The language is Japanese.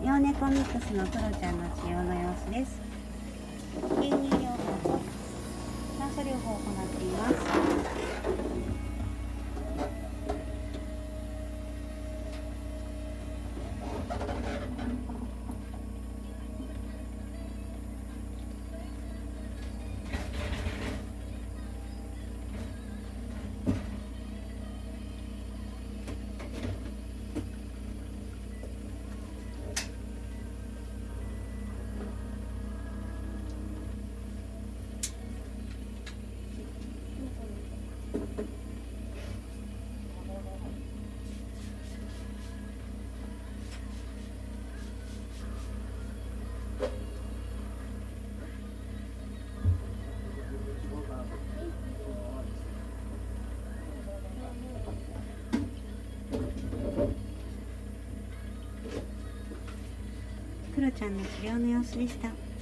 ヨーネコミックスのクロちゃんの治療の様子です。吸入療法と酸素療法を行っています。クロちゃんの治療の様子でした。